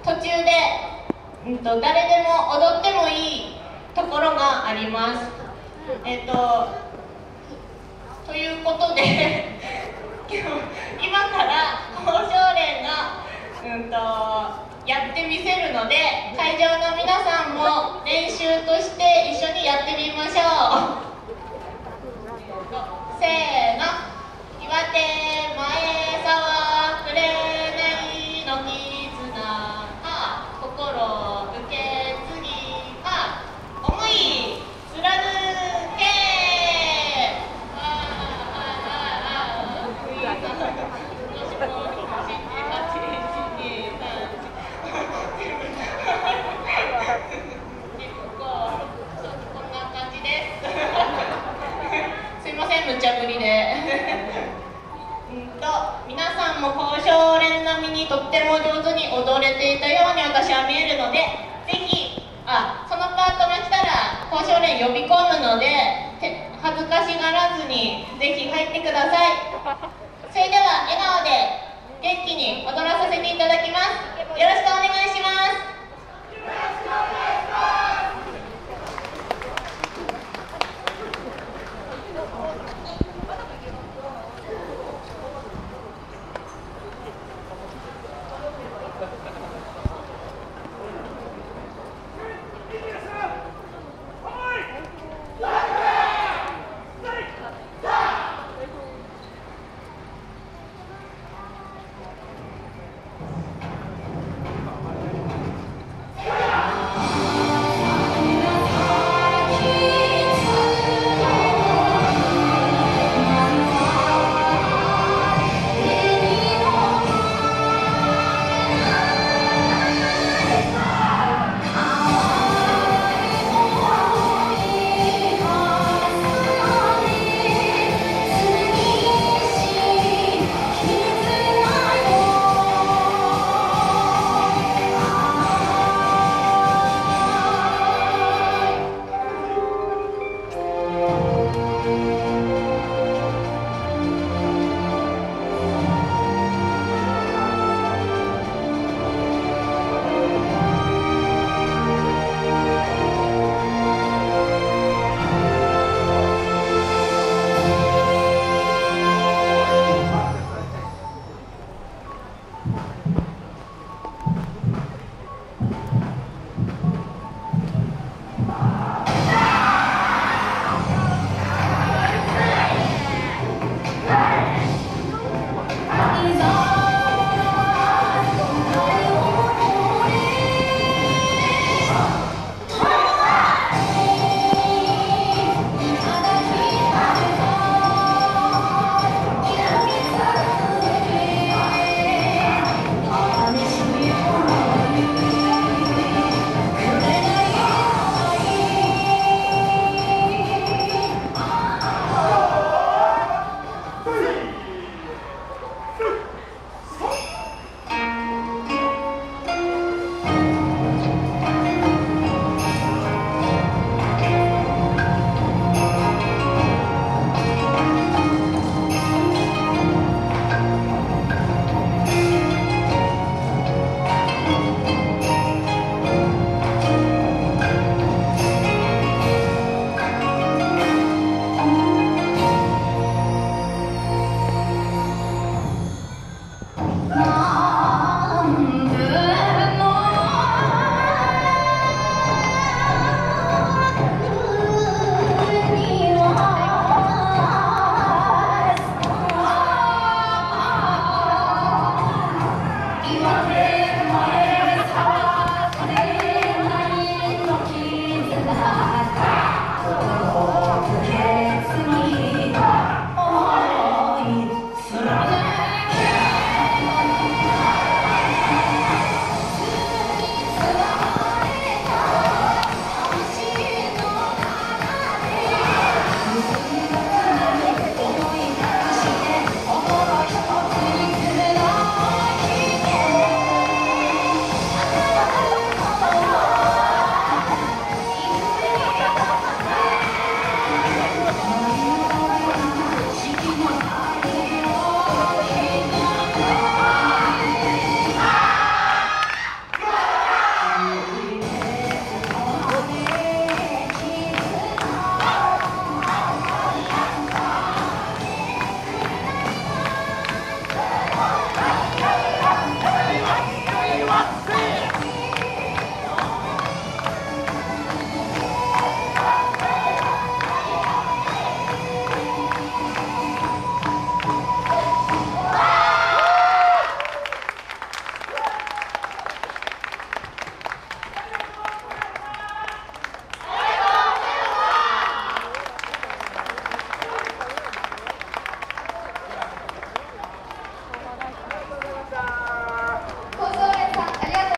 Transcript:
途中で、誰でも踊ってもいいところがあります。ということで今から交渉連が、やってみせるので、会場の皆さんも練習として一緒にやってみましょう。せーの、岩手前沢くれないの絆か心受け継ぎか思い貫け。こんな感じですすいません、無茶ぶりで皆さんも交渉連並みにとっても上手に踊れていたように私は見えるので、ぜひそのパートが来たら交渉連呼び込むので恥ずかしがらずにぜひ入ってください。それでは笑顔で元気に踊らさせていただきます。よろしく